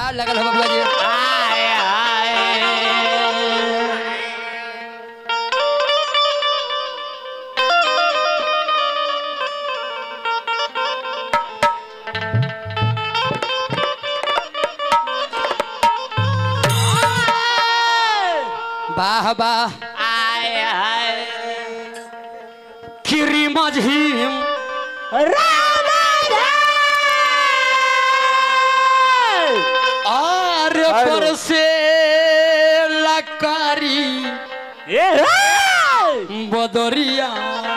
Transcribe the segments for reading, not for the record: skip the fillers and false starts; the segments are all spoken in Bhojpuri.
भाव लगल हो बबुआ जी। आए आए वाह वाह आए आए खिरी मझीम और पर से लकारी बदरिया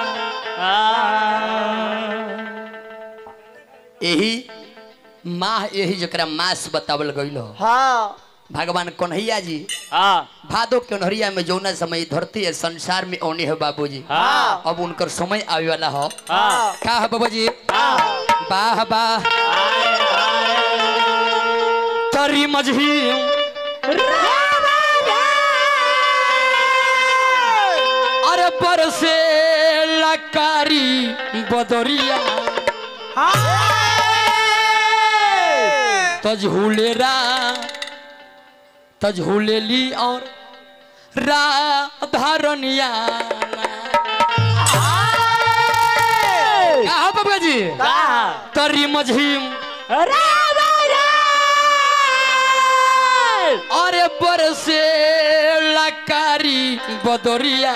यही माह यही जकरा मास बतावल गइल हो। हाँ भगवान कन्हैया जी हाँ भादो कन्हैया में जौना समय धरती है संसार में औने है बाबूजी। हाँ अब उनकर समय आवे वाला हो। हाँ का है बाबूजी। वाह वाह तरी मझी अरे बरसे लकारी बदरिया तझूलेरा तझूलेली और राधारनिया कहा बाबा जी तरी मझीम अरे बरसे लकारी बदरिया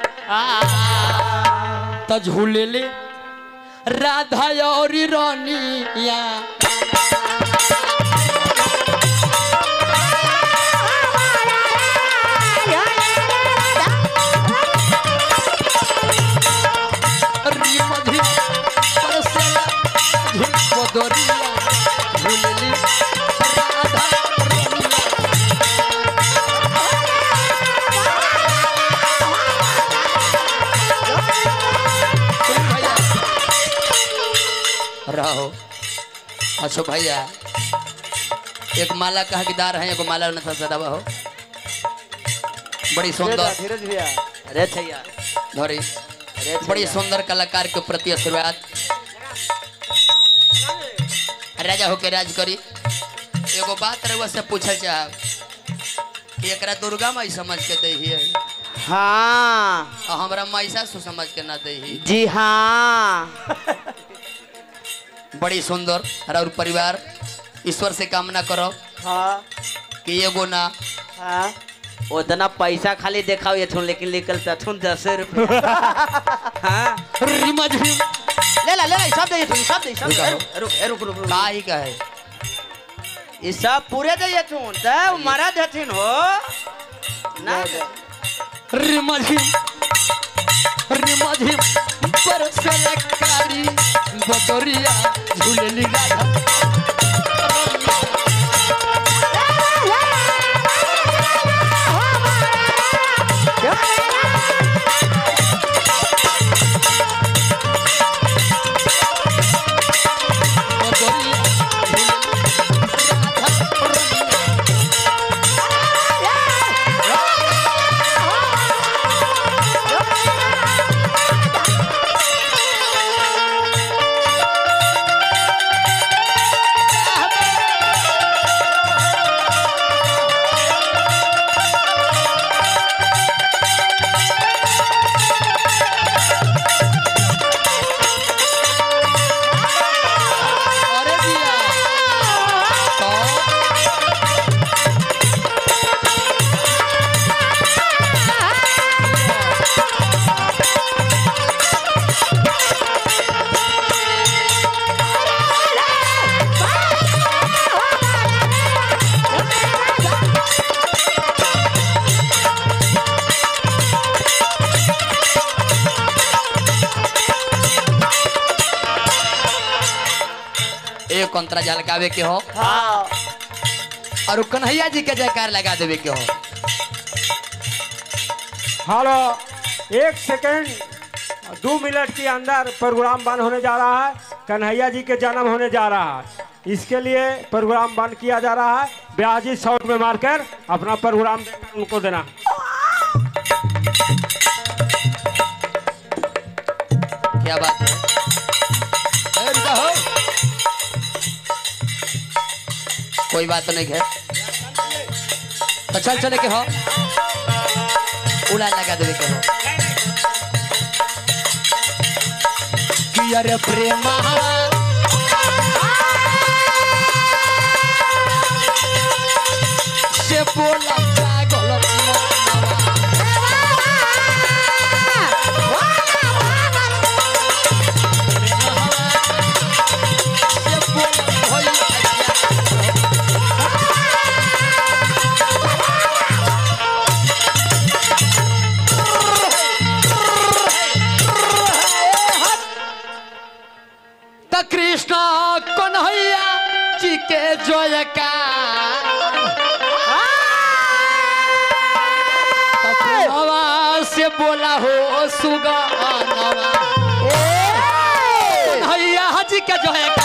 तझूलेले राधा और रानिया रहो अच्छा भैया एक माला का हकदार है एक माला न था दबा हो बड़ी सुंदर धीरज भैया अरे भैया धरी बड़ी सुंदर कलाकार के प्रति आशीर्वाद राजा होके राज करी। एगो बात रउआ से पूछल चाह एकरा दुर्गा माई समझ के दे ही हाँ और हमरा महिषासुर समझ के ना दे ही। जी हाँ बड़ी सुंदर और परिवार ईश्वर से कामना करो हाँ कि एगो ना हाँ उतना पैसा खाली देखाओ ये थुन लेकिन निकल थुन 10 रुपये हाँ ले ला सब दे सब रुक का ही का है ये सब पूरे दे थुन तब मरा देथिन हो ना रिमझिम रिमझिम बरसलकारी बदरिया झूलेली गाधा एक अंतरा झलकावे के हो हाँ और कन्हैया जी के जयकार लगा देवे के हो। हेलो 1 सेकेंड 2 मिनट के अंदर प्रोग्राम बंद होने जा रहा है। कन्हैया जी के जन्म होने जा रहा है इसके लिए प्रोग्राम बंद किया जा रहा है। ब्याजी साउंड में मारकर अपना प्रोग्राम उनको देना। क्या बात है कोई बात नहीं है तो चल चले के हो उड़ा लगा देवे के हो कि अरे प्रेम से बोला पागल कृष्ण कन्हैया जी के जयकार से बोला हो सुगनवा कन्हैया जी के जयकार